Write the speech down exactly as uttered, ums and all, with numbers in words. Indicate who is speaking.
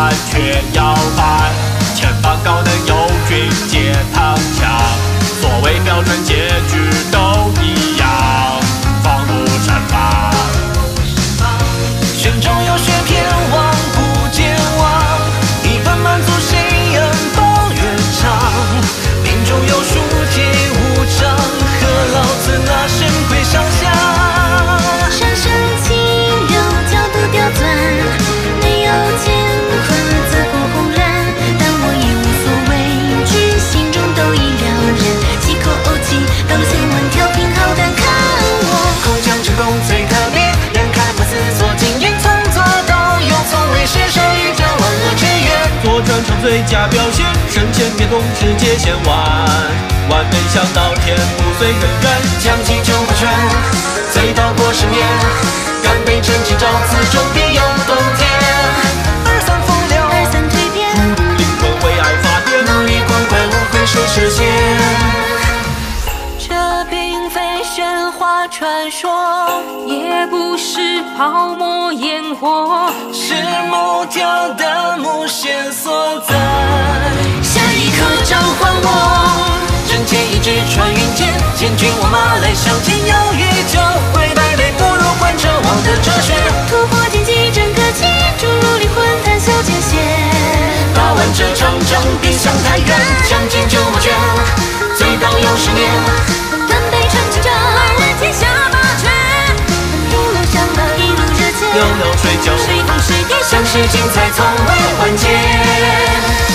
Speaker 1: 战却要反，前方高能友军借唐枪。所谓标准结局都一样，放入战法。
Speaker 2: 心中有血偏忘不健忘，一份满足谁人抱怨长。命中有数皆无常，和老子那神鬼上下。
Speaker 3: 山上轻柔角度刁钻，没有乾坤自不轰然，但我也无所畏惧，心中都已了然。几口怄气，道路千万条，凭好胆看我。
Speaker 2: 空降成功最特别，人看不思索，经验从左到右，从未失手与这万恶之源。
Speaker 1: 做专场最佳表现，身前别动直接先完，万没想到天不遂人愿，
Speaker 2: 将计就不全，醉倒过十年，干杯趁今朝，此中必有洞天。二三风流，
Speaker 3: 二三蜕变，
Speaker 1: 灵魂为爱发电，
Speaker 2: 努力光怪无悔谁实现？
Speaker 4: 这并非神话传说，也不是泡沫烟火，
Speaker 2: 是木条的木线所在。
Speaker 4: 下一刻召唤我，
Speaker 2: 真剑一指穿云间，千军万马来相见，犹豫就会败北，不如换成王的哲学。
Speaker 3: 突破荆棘整个气，注入灵魂谈笑间歇。
Speaker 2: 打完这场仗别想太远，将进就莫倦，醉倒有十年。
Speaker 3: 干杯趁今朝，来天下八绝。一路向南，一路热切，
Speaker 1: 袅袅水饺，
Speaker 3: 随风随电，
Speaker 2: 像是精彩从未完结。